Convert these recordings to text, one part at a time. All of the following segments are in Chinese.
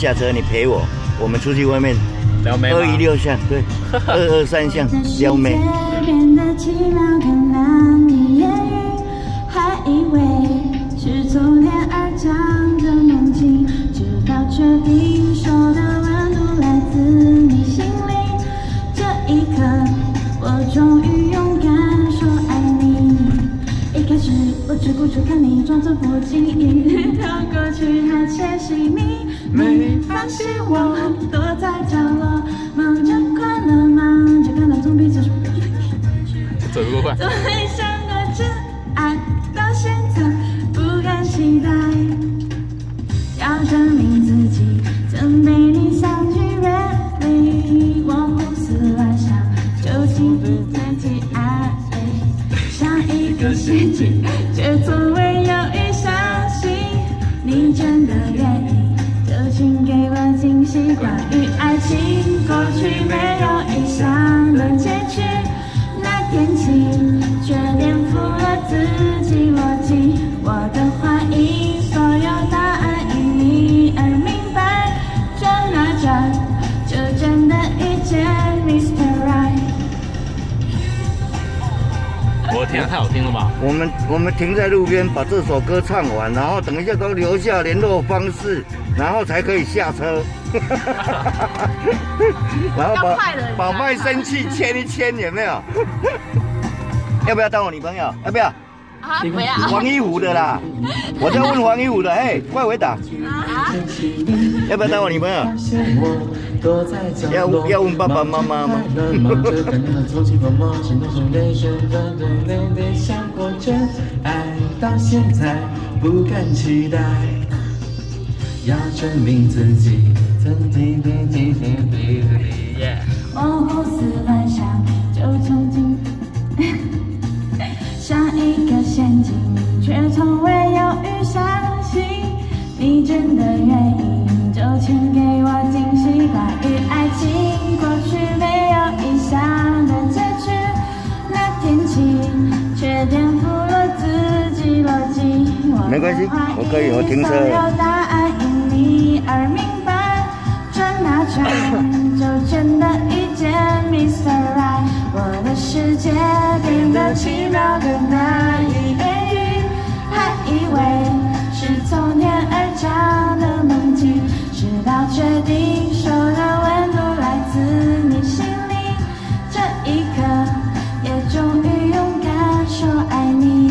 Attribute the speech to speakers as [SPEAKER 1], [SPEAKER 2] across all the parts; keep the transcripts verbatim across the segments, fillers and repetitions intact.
[SPEAKER 1] 下车你陪我，我们出去外面
[SPEAKER 2] 撩妹。
[SPEAKER 1] 二一六巷，对，二二三巷撩妹。
[SPEAKER 3] 变得奇妙更难以言喻，还以为是从天而降的梦境，直到确定手的温度来自你心里，这一刻我终于勇敢说爱你。一开始我只顾着看你，装作不经意跳过去，还窃喜你没发现我躲在角落，忙着快乐，忙着看到总比自己
[SPEAKER 2] 走得多快？
[SPEAKER 3] 从没想过真爱，到现在不敢期待，要证明自己曾被你想去 really， 我胡思乱想，就轻易谈起爱，像一个陷阱，却从未犹豫相信你真的愿意，就请给我惊喜。关于爱情，过去没有理想的结局。天气却颠覆了自己逻辑，我的怀疑，所有答案因你而明白，转啊转，就真的遇见 Mister Right。
[SPEAKER 2] 我天，太好听了吧！
[SPEAKER 1] 我们我们停在路边把这首歌唱完，然后等一下都留下联络方式，然后才可以下车。然后把把卖身契签一签，有没有？要不要当我女朋友？要不要？
[SPEAKER 3] 啊，不要。
[SPEAKER 1] 黄一虎的啦，我在问黄一虎的，哎，快回答。
[SPEAKER 3] 啊？
[SPEAKER 1] 要不要当我女朋友？要要问爸爸妈妈吗？
[SPEAKER 4] 要证明自己曾经历几天地
[SPEAKER 3] 里，我胡思乱想，就从今像一个陷阱，却从未犹豫相信你真的愿意，就请给我惊喜。关于爱情，过去没有理想的结局，那天起却颠覆了自己逻辑。
[SPEAKER 1] 没关系，我可以，我停车。而明白，转啊转，就真的遇见 Mister Right， 我的世界变得奇妙的难以言喻，还以为是从天而降的梦境，直到确定手的温度来自你心里，这一刻也终于勇敢说爱你。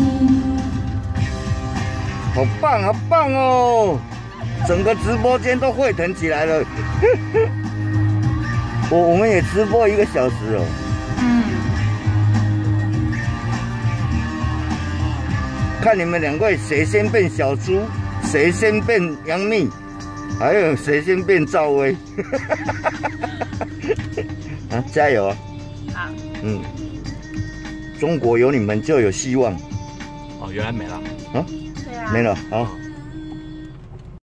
[SPEAKER 1] 好棒，好棒哦！整个直播间都沸腾起来了，我我们也直播一个小时哦。
[SPEAKER 3] 嗯。
[SPEAKER 1] 看你们两位谁先变小猪，谁先变杨幂，还有谁先变赵薇。啊，加油啊！
[SPEAKER 3] 好。
[SPEAKER 1] 嗯。中国有你们就有希望。
[SPEAKER 2] 哦，原来没了。
[SPEAKER 1] 啊？
[SPEAKER 3] 对啊。
[SPEAKER 1] 没了，好。